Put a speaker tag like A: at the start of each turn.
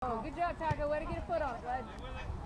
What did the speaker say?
A: Good job, Taco. Way to get a foot on it, bud.